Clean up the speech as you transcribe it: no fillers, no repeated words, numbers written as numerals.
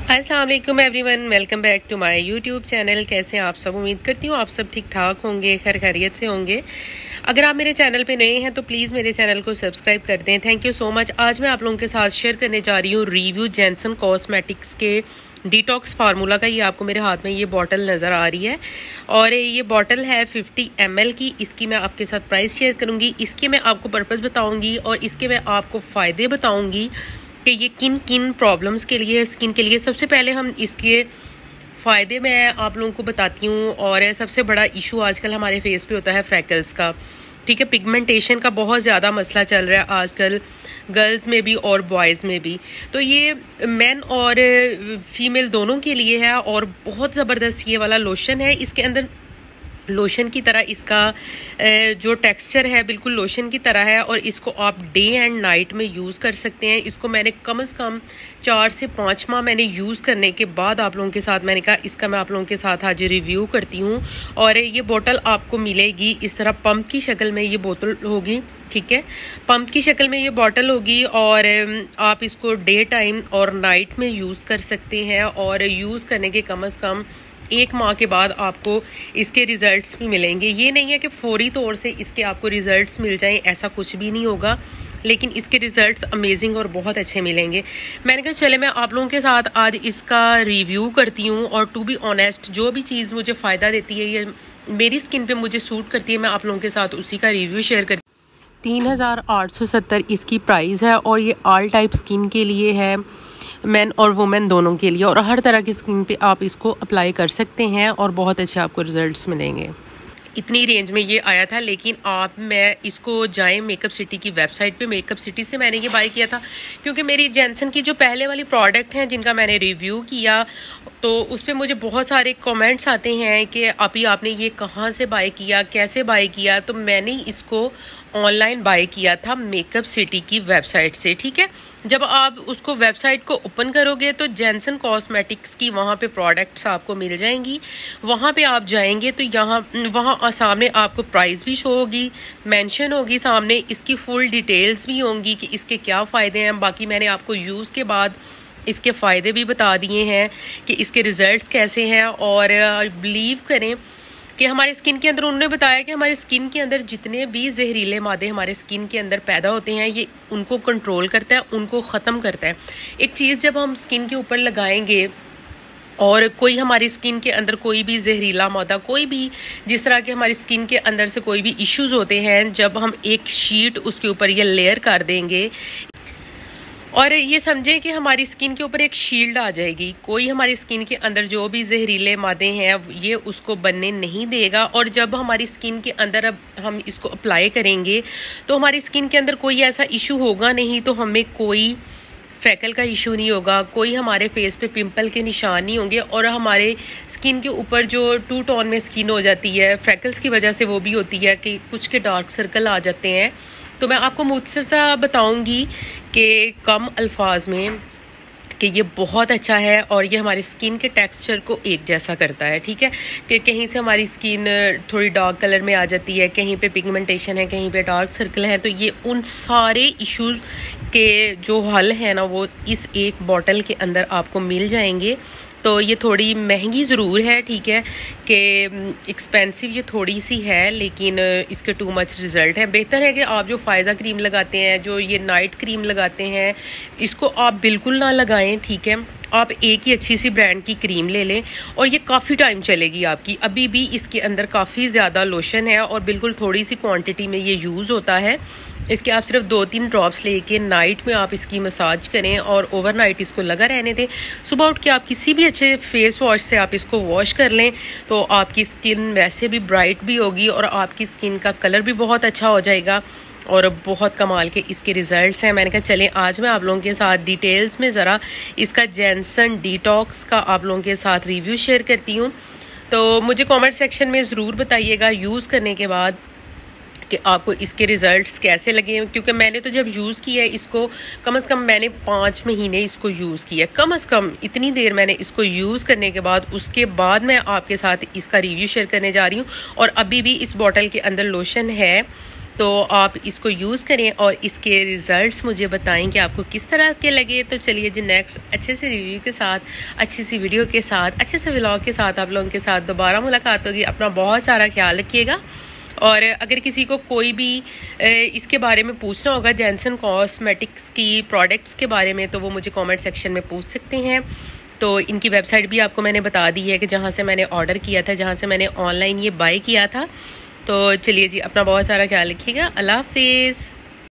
अस्सलाम वालेकुम everyone, welcome back to my YouTube channel. कैसे हैं आप सब? उम्मीद करती हूँ आप सब ठीक ठाक होंगे, खैर खैरियत से होंगे। अगर आप मेरे चैनल पे नए हैं तो प्लीज़ मेरे चैनल को सब्सक्राइब कर दें। Thank you so much. आज मैं आप लोगों के साथ शेयर करने जा रही हूँ रिव्यू जेनसन कॉस्मेटिक्स के डिटॉक्स फार्मूला का। ये आपको मेरे हाथ में ये बॉटल नज़र आ रही है और ये बॉटल है 50 ml की। इसकी मैं आपके साथ प्राइस शेयर करूँगी, इसके मैं आपको पर्पज़ बताऊँगी और इसके मैं आपको फ़ायदे बताऊँगी कि ये किन किन प्रॉब्लम्स के लिए, स्किन के लिए। सबसे पहले हम इसके फ़ायदे मैं आप लोगों को बताती हूँ। और सबसे बड़ा इशू आजकल हमारे फेस पे होता है फ्रैकल्स का, ठीक है। पिगमेंटेशन का बहुत ज़्यादा मसला चल रहा है आजकल, गर्ल्स में भी और बॉयज़ में भी। तो ये मेन और फीमेल दोनों के लिए है और बहुत ज़बरदस्त ये वाला लोशन है। इसके अंदर लोशन की तरह इसका जो टेक्सचर है बिल्कुल लोशन की तरह है और इसको आप डे एंड नाइट में यूज़ कर सकते हैं। इसको मैंने कम से कम 4 से 5 माह मैंने यूज़ करने के बाद आप लोगों के साथ मैंने कहा इसका मैं आप लोगों के साथ आज रिव्यू करती हूँ। और ये बोतल आपको मिलेगी इस तरह पंप की शक्ल में, ये बोतल होगी, ठीक है। पंप की शक्ल में ये बॉटल होगी और आप इसको डे टाइम और नाइट में यूज़ कर सकते हैं। और यूज़ करने के कम से कम 1 माह के बाद आपको इसके रिजल्ट्स भी मिलेंगे। ये नहीं है कि फौरी तौर से इसके आपको रिजल्ट्स मिल जाएं, ऐसा कुछ भी नहीं होगा, लेकिन इसके रिजल्ट्स अमेजिंग और बहुत अच्छे मिलेंगे। मैंने कहा चले मैं आप लोगों के साथ आज इसका रिव्यू करती हूँ। और टू बी ऑनेस्ट, जो भी चीज़ मुझे फ़ायदा देती है, ये मेरी स्किन पे मुझे सूट करती है, मैं आप लोगों के साथ उसी का रिव्यू शेयर करती हूँ। 3870 इसकी प्राइस है और ये ऑल टाइप स्किन के लिए है, मेन और वुमेन दोनों के लिए। और हर तरह की स्किन पे आप इसको अप्लाई कर सकते हैं और बहुत अच्छे आपको रिजल्ट्स मिलेंगे। इतनी रेंज में ये आया था, लेकिन मैं इसको जाएं मेकअप सिटी की वेबसाइट पे, मेकअप सिटी से मैंने ये बाय किया था क्योंकि मेरी जेनसन की जो पहले वाली प्रोडक्ट हैं जिनका मैंने रिव्यू किया तो उस पर मुझे बहुत सारे कमेंट्स आते हैं कि अभी आपने ये कहाँ से बाय किया, कैसे बाय किया। तो मैंने इसको ऑनलाइन बाय किया था मेकअप सिटी की वेबसाइट से, ठीक है। जब आप उसको वेबसाइट को ओपन करोगे तो जेनसन कॉस्मेटिक्स की वहाँ पे प्रोडक्ट्स आपको मिल जाएंगी। वहाँ पे आप जाएंगे तो वहाँ सामने आपको प्राइस भी शो होगी, मेंशन होगी सामने, इसकी फुल डिटेल्स भी होंगी कि इसके क्या फ़ायदे हैं। बाकी मैंने आपको यूज़ के बाद इसके फ़ायदे भी बता दिए हैं कि इसके रिज़ल्ट्स कैसे हैं। और बिलीव करें कि हमारे स्किन के अंदर, उन्होंने बताया कि हमारे स्किन के अंदर जितने भी जहरीले मादे हमारे स्किन के अंदर पैदा होते हैं, ये उनको कंट्रोल करता है, उनको ख़त्म करता है। एक चीज़ जब हम स्किन के ऊपर लगाएंगे और कोई हमारी स्किन के अंदर कोई भी जहरीला मादा, कोई भी जिस तरह के हमारी स्किन के अंदर से कोई भी इश्यूज़ होते हैं, जब हम एक शीट उसके ऊपर ये लेयर कर देंगे और ये समझे कि हमारी स्किन के ऊपर एक शील्ड आ जाएगी, कोई हमारी स्किन के अंदर जो भी जहरीले मादे हैं ये उसको बनने नहीं देगा। और जब हमारी स्किन के अंदर अब हम इसको अप्लाई करेंगे तो हमारी स्किन के अंदर कोई ऐसा इशू होगा नहीं, तो हमें कोई फ्रैकल का इशू नहीं होगा, कोई हमारे फेस पे पिंपल के निशान नहीं होंगे। और हमारे स्किन के ऊपर जो 2 टोन में स्किन हो जाती है फ्रैकल्स की वजह से, वो भी होती है कि कुछ के डार्क सर्कल आ जाते हैं। तो मैं आपको मुख्तसर बताऊंगी कि कम अल्फाज में कि ये बहुत अच्छा है और ये हमारी स्किन के टेक्सचर को एक जैसा करता है, ठीक है। कि कहीं से हमारी स्किन थोड़ी डार्क कलर में आ जाती है, कहीं पे पिगमेंटेशन है, कहीं पे डार्क सर्कल है, तो ये उन सारे इश्यूज़ के जो हल है ना वो इस एक बॉटल के अंदर आपको मिल जाएंगे। तो ये थोड़ी महंगी ज़रूर है, ठीक है, कि एक्सपेंसिव ये थोड़ी सी है, लेकिन इसके टू मच रिज़ल्ट है। बेहतर है कि आप जो फ़ायज़ा क्रीम लगाते हैं, जो ये नाइट क्रीम लगाते हैं, इसको आप बिल्कुल ना लगाएं, ठीक है। आप एक ही अच्छी सी ब्रांड की क्रीम ले लें और ये काफ़ी टाइम चलेगी आपकी। अभी भी इसके अंदर काफ़ी ज़्यादा लोशन है और बिल्कुल थोड़ी सी क्वांटिटी में ये यूज़ होता है। इसके आप सिर्फ 2-3 ड्रॉप्स लेके नाइट में आप इसकी मसाज करें और ओवरनाइट इसको लगा रहने दें। सुबह उठ के आप किसी भी अच्छे फेस वॉश से आप इसको वॉश कर लें तो आपकी स्किन वैसे भी ब्राइट भी होगी और आपकी स्किन का कलर भी बहुत अच्छा हो जाएगा और बहुत कमाल के इसके रिजल्ट्स हैं। मैंने कहा चलें आज मैं आप लोगों के साथ डिटेल्स में ज़रा इसका जेनसन डिटॉक्स का आप लोगों के साथ रिव्यू शेयर करती हूँ। तो मुझे कमेंट सेक्शन में ज़रूर बताइएगा यूज़ करने के बाद कि आपको इसके रिज़ल्ट्स कैसे लगे। क्योंकि मैंने तो जब यूज़ किया है इसको, कम से कम मैंने 5 महीने इसको यूज़ किया है, कम से कम इतनी देर मैंने इसको यूज़ करने के बाद, उसके बाद मैं आपके साथ इसका रिव्यू शेयर करने जा रही हूँ। और अभी भी इस बॉटल के अंदर लोशन है तो आप इसको यूज़ करें और इसके रिज़ल्ट्स मुझे बताएं कि आपको किस तरह के लगे। तो चलिए जी नेक्स्ट अच्छे से रिव्यू के साथ, अच्छी सी वीडियो के साथ, अच्छे से व्लॉग के साथ आप लोगों के साथ दोबारा मुलाकात होगी। अपना बहुत सारा ख्याल रखिएगा। और अगर किसी को कोई भी इसके बारे में पूछना होगा जॉनसन कॉस्मेटिक्स की प्रोडक्ट्स के बारे में, तो वो मुझे कमेंट सेक्शन में पूछ सकते हैं। तो इनकी वेबसाइट भी आपको मैंने बता दी है कि जहाँ से मैंने ऑर्डर किया था, जहाँ से मैंने ऑनलाइन ये बाय किया था। तो चलिए जी अपना बहुत सारा ख्याल रखिएगा। अल्लाह हाफिज़।